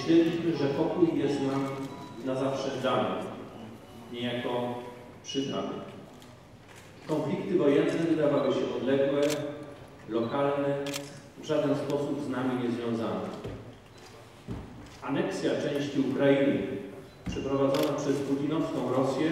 myśleliśmy, że pokój jest nam na zawsze dany, niejako przydany. Konflikty wojenne wydawały się odległe, lokalne, w żaden sposób z nami niezwiązane. Aneksja części Ukrainy przeprowadzona przez putinowską Rosję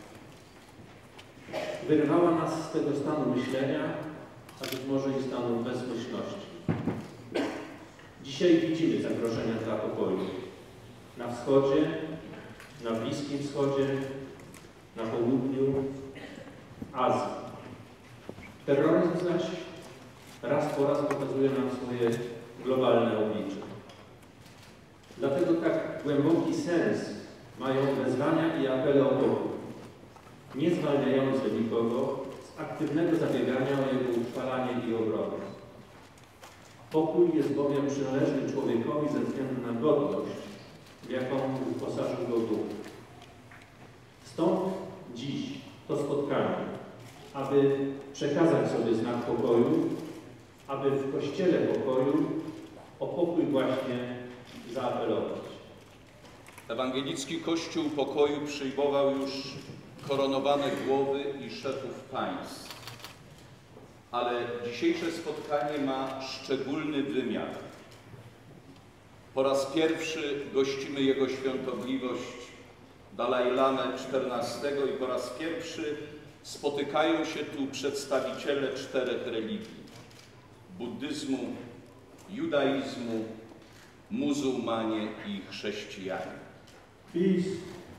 wyrwała nas z tego stanu myślenia, a być może i stanu bezmyślności. Dzisiaj widzimy zagrożenia dla pokoju na wschodzie, na Bliskim Wschodzie, na południu Azji. Terroryzm zaś raz po raz pokazuje nam swoje globalne oblicze. Dlatego tak głęboki sens mają wezwania i apele o pokój, nie zwalniające nikogo z aktywnego zabiegania o jego utrwalanie i obronę. Pokój jest bowiem przynależny człowiekowi ze względu na godność, w jaką wyposażył go duch. Stąd dziś to spotkanie, aby przekazać sobie znak pokoju, aby w Kościele pokoju o pokój właśnie zaapelować. Ewangelicki Kościół pokoju przyjmował już koronowane głowy i szefów państw. Ale dzisiejsze spotkanie ma szczególny wymiar. Po raz pierwszy gościmy Jego Świątobliwość Dalaj Lamę XIV i po raz pierwszy spotykają się tu przedstawiciele 4 religii: buddyzmu, judaizmu, muzułmanie i chrześcijanie. Peace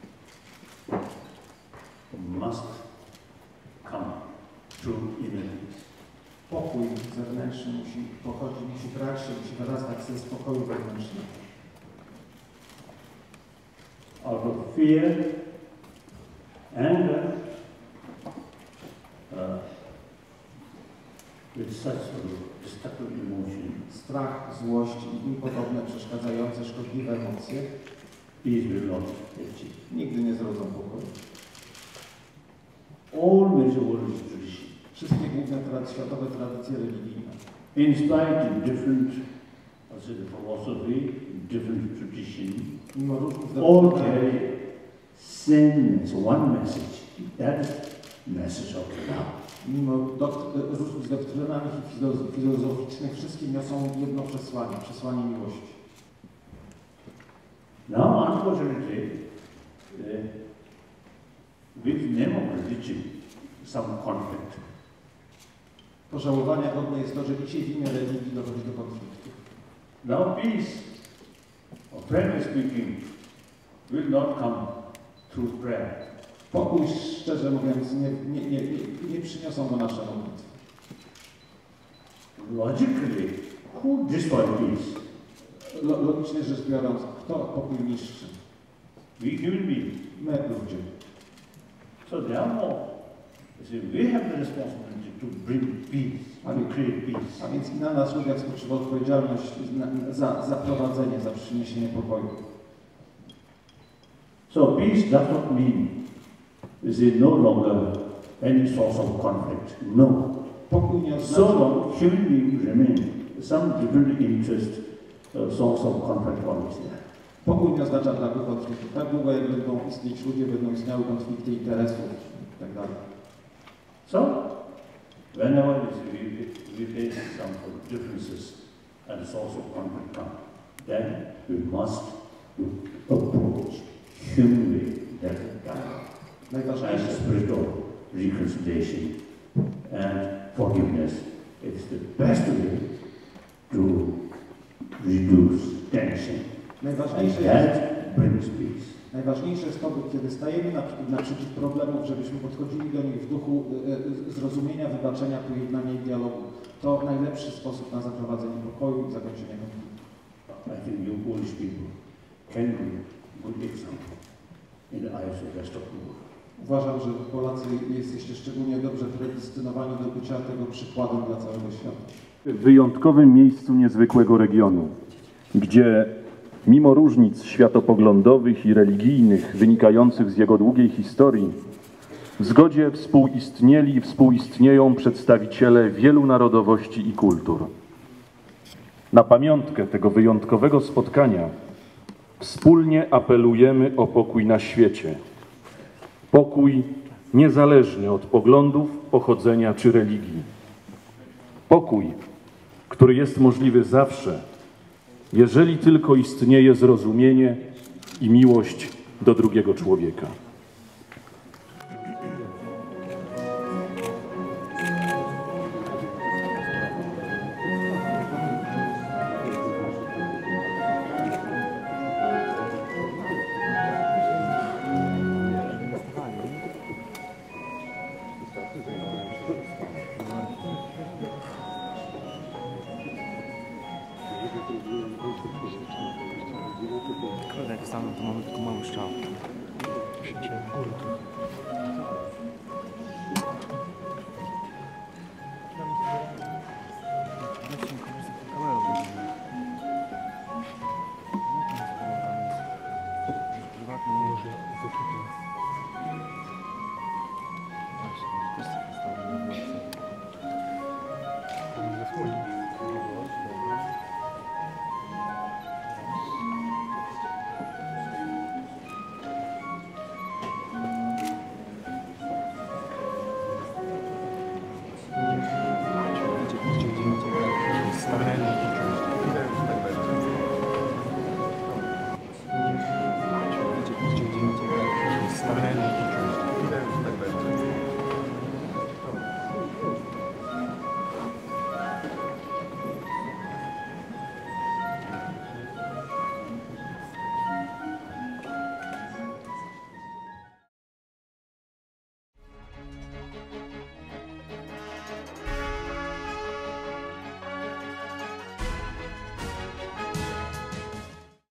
must come through inner peace. Pokój zewnętrzny musi brać się, musi wyrastać ze spokoju wewnętrznego. Out of fear, anger, with such destructive emotion, strach, złość i im podobne przeszkadzające, szkodliwe emocje, peace will not achieve. nigdy nie zrodzą pokoju. All major world traditions, Wszystkie główne światowe tradycje religijne, inspired in different philosophy, different tradition, mimo różnych all doktryn, carry same one message. That is message of love. mimo różnic doktrynalnych i filozoficznych, wszystkie niosą jedno przesłanie, przesłanie miłości. Now, unfortunately, with name of religion, some conflict. Pożałowania godne jest to, że dzisiaj w imię religii dochodzi do konfliktu. Now, peace, or frankly speaking, will not come through prayer. Pokój, szczerze mówiąc, nie przyniosą go nasze modlitwy. Logically, who destroys peace? Logicznie rzecz biorąc, kto pokój niszczy? We human beings. My, ludzie. So therefore, we have the responsibility to bring peace, to create peace. A więc i na nas ludziach spoczywa odpowiedzialność za prowadzenie, za przyniesienie pokoju. So peace does not mean no longer any source of conflict. No. Pokój nie So oznacza, long human beings remain some different interest, source of conflict always there. pokój nie oznacza braku konfliktu. Tak długo jak będą istnieć ludzie, będą istniały konflikty interesów itd. So, whenever we face some differences and source of conflict come, then we must approach humanly that dialogue and Najważniejsze, spirit of reconciliation and forgiveness. It's the best way to reduce tension. Najważniejsze jest to, kiedy stajemy naprzeciw problemów, żebyśmy podchodzili do nich w duchu zrozumienia, wybaczenia, pojednania i dialogu. To najlepszy sposób na zaprowadzenie pokoju i zakończenie konfliktu. I think you Polish people can be good example in the eyes of the rest of the world. Uważam, że Polacy jesteście szczególnie dobrze predestynowani do bycia tego przykładem dla całego świata. W wyjątkowym miejscu niezwykłego regionu, gdzie mimo różnic światopoglądowych i religijnych wynikających z jego długiej historii, w zgodzie współistnieli i współistnieją przedstawiciele wielu narodowości i kultur. Na pamiątkę tego wyjątkowego spotkania wspólnie apelujemy o pokój na świecie. Pokój niezależny od poglądów, pochodzenia czy religii. Pokój, który jest możliwy zawsze, jeżeli tylko istnieje zrozumienie i miłość do drugiego człowieka. Jak stanę, to mamy tylko mały strzał.